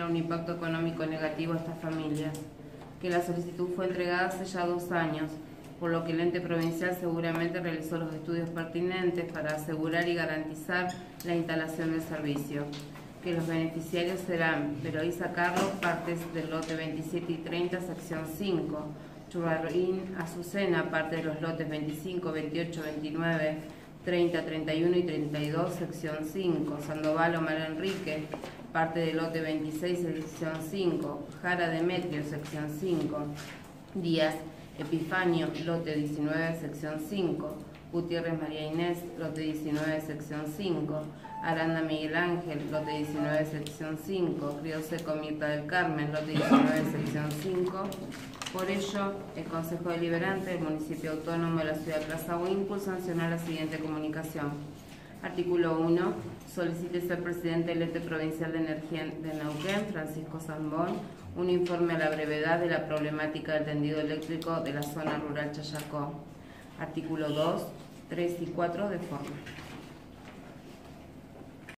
genera un impacto económico negativo a estas familias, que la solicitud fue entregada hace ya 2 años, por lo que el ente provincial seguramente realizó los estudios pertinentes para asegurar y garantizar la instalación del servicio, que los beneficiarios serán Veloíza Carlos, partes del lote 27 y 30, sección 5, Churrarín Azucena, parte de los lotes 25, 28, 29, 30, 31 y 32, sección 5, Sandoval Omar Enrique, parte del lote 26, sección 5, Jara Demetrio, sección 5, Díaz Epifanio, lote 19, sección 5, Gutiérrez María Inés, lote 19, sección 5, Aranda Miguel Ángel, lote 19, sección 5, Río Seco Mirta del Carmen, lote 19, sección 5. Por ello, el Consejo Deliberante del Municipio Autónomo de la Ciudad de Plaza Huíncul sancionó la siguiente comunicación. Artículo 1. Solicítese al presidente del Ente Provincial de Energía de Neuquén, Francisco Zambón, un informe a la brevedad de la problemática del tendido eléctrico de la zona rural Chayacó. Artículo 2, 3 y 4 de forma.